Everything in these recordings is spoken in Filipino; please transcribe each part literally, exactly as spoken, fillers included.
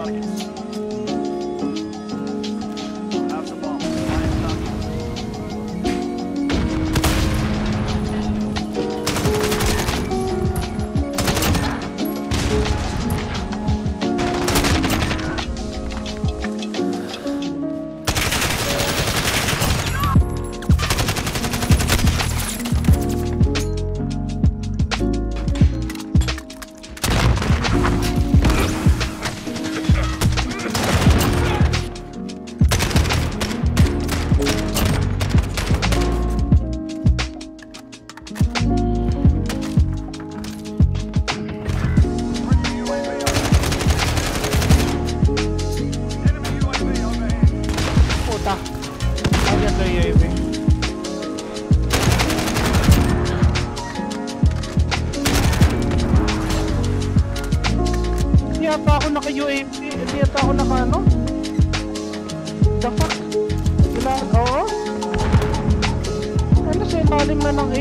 targets. Have the bomb. Find targets. Hindi yata ako naka-U A V, hindi yata ako naka-ano? The fuck? Wala, oo? Ano sa ilalim na ng A?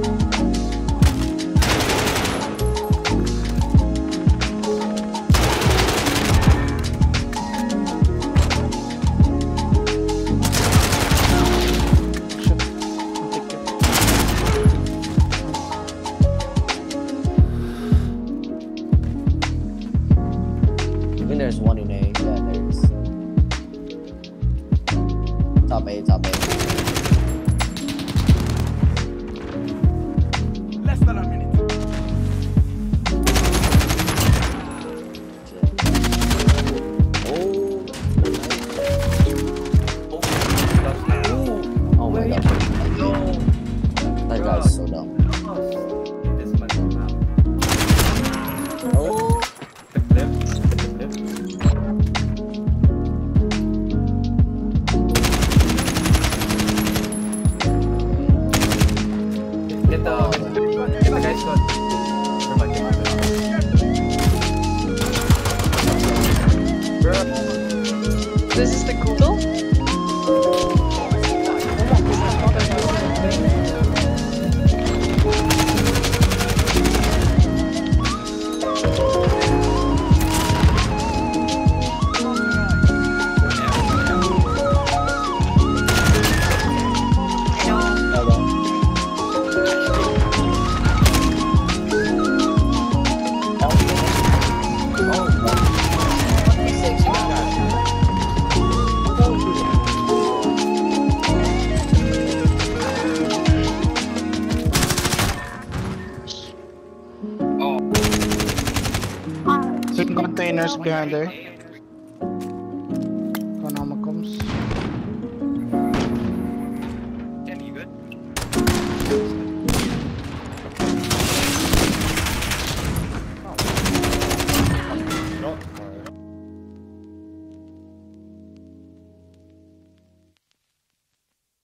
There's one in A. Yeah, there's top A, top A. Less than a minute. Oh. Oh my god. No. That guy's so dumb. Oh. Get the, get the guy's gun. Bro. This is the Google? Containers behind there.